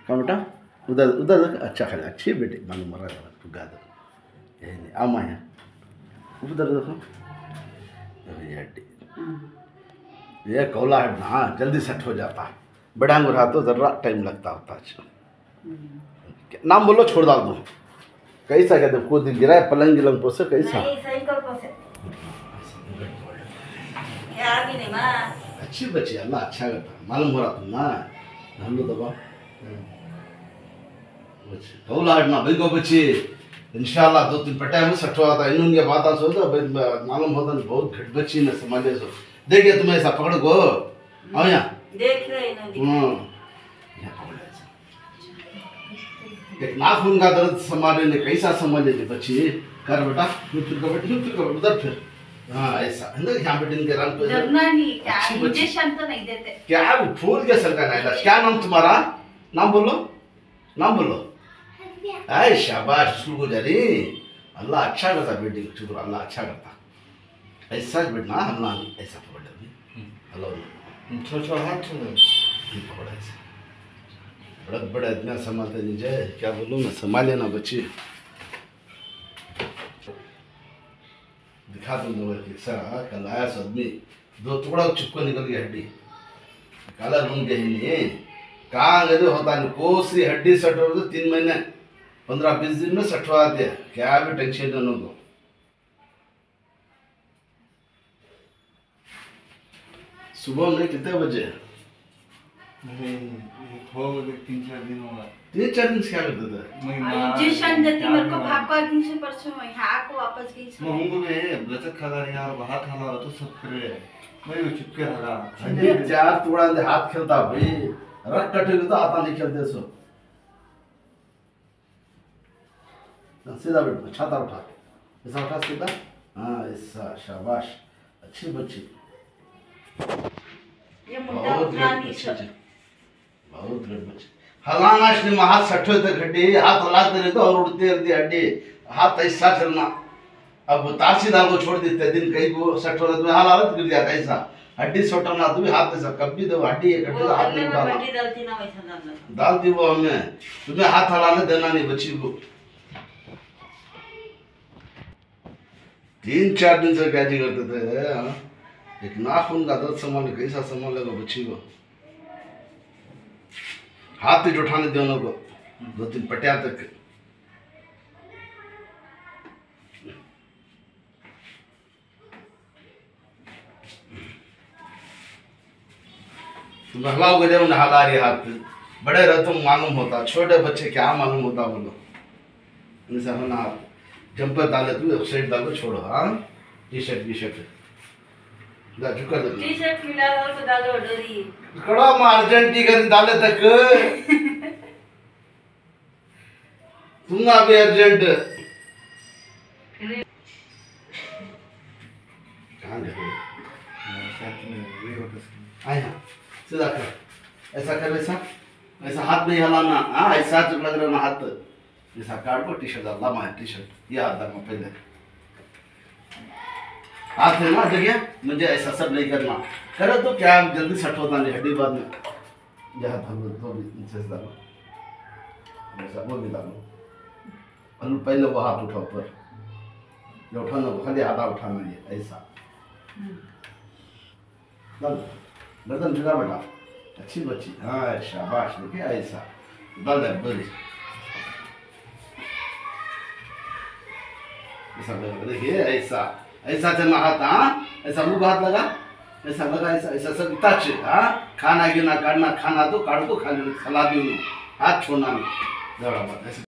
हाँ बेटा, उधर उधर अच्छा खाली अच्छी बेटी मालूम मरा गा दो यही नहीं आमा है उधर देखो ये हड्डी ये कौला है ना जल्दी सेट हो जाता है, बड़ा अंगूर रहा तो ज़रा टाइम लगता होता है। नाम बोलो छोड़ डाल दो। कैसा कहते कूद गिरा है पलंग गिलंग पोसे कैसा अच्छी बच्ची अल्लाह अच्छा करता मालूम हो रहा तुम ना हम लोग दबा कौला है ना बिल्को बच्ची इंशाल्लाह 2-3 पट्टे में सट्टो आता है इन्होंने बात आ सोचा मालूम होता है बहुत घट बच्ची ने संभाले सो देखिए तुम्हें ऐसा पकड़ गो आओ यहाँ देख रहे एक नाखून का दर्द संभाले ने कैसा संभाले थे बच्ची कर बेटा फिर उधर फिर हाँ ऐसा अंदर यहाँ पे इनके रंग पे डरना नहीं क्या इंजेक्शन तो नहीं देते क्या फूल के सर का नाइला क्या नाम तुम्हारा नाम बोलो आए शाबाश स्कूल को जा रही अल्लाह अच्छा करता बेटी को शुक्र अल्लाह अच्छा करता ऐसा बेटना अल्लाह ऐसा पकड़ ले अल्लाह छोटा हाथ पकड़ा ऐसा बड़ा बड़ा इतना संभालते नहीं जाए क्या बोलूँ ना संभाले ना बच्ची दिखा दूंगा कैसा कल आया आदमी 2 टुकड़ा चिपको निकल गई हड्डी काला रूम के ही नहीं कहाँ गए होता नहीं कोसी हड्डी सट हो 3 महीने 15-20 दिन में सटवा दे क्या भी टेंशन दोनों को सुबह में कितने बजे 3-4 दिन होगा 3-4 दिन से क्या करते थे इंजेक्शन देती मेरे को भाग कर दिन से परसों यहाँ को वापस गई हमको भी लचक खा रहा यार हाथ खा रहा तो सब करे मैं भी चिपके रहा अरे 4 टुकड़ा दे हाथ खेलता भाई रख कटे तो आता नहीं खेलते सो सीधा बैठ छाता उठा ऐसा उठा सीधा हाँ ऐसा शाबाश अच्छी बच्ची ये मुद्दा उठा नहीं सकता बहुत ग्रेट बच्ची हलाना श्री हाथ सट्ठे थे घटी हाथ हलाते रहे तो और उड़ती रहती हड्डी हाथ ऐसा चलना अब तासीदार को छोड़ देते दिन कहीं को सट हो तो हाल हालत गिर जाता ऐसा हड्डी सोटना तो भी हाथ ऐसा कभी दो हड्डी एक हड्डी हाथ नहीं उठाना डालती वो हमें तुम्हें हाथ हलाने देना नहीं बच्ची को 3-4 दिन से क्या जी करते थे एक नाखून का दर्द संभाले कैसा संभालेगा बच्ची को हाथ ही उठाने दोनों को 2-3 पटिया तक तुम हलाओगे जब उन्हें हला रही हाथ बड़े रहे तुम मालूम होता छोटे बच्चे क्या मालूम होता बोलो उनसे होना हाथ जंपर डाले तू साइड डालो छोड़ो हाँ टी-शर्ट जा झुका दे टी-शर्ट फिलहाल और को डालो डरी कड़ा मार अर्जेंटी कर डाले तक तुम ना भी अर्जेंट कहाँ गए आया सीधा कर ऐसा कर ऐसा हाथ नहीं हिलाना हाँ ऐसा जब लग रहा ना हाथ ऐसा काट को टी-शर्ट डालना मार टी-शर्ट ये हाथ डालना पहले हाथ है ना जगह मुझे ऐसा सब नहीं करना करो तो क्या जल्दी सेट होता नहीं हड्डी बाद में जहाँ धर तो भी इंसेस डालो ऐसा वो भी डालो पहले वो हाथ उठा ऊपर जो उठाना वो खाली आधा उठाना ये ऐसा डाल गर्दन झुका बेटा अच्छी बच्ची हाँ शाबाश देखिए ऐसा डाल दे बड़ी ऐसा देखिए ऐसा ऐसा चलना हाथ हाँ ऐसा मुंह हाथ लगा ऐसा लगा ऐसा ऐसा सब टच हाँ खाना गिना काटना खाना तो काट को खा लेना सलाह भी हाथ छोड़ना नहीं ऐसे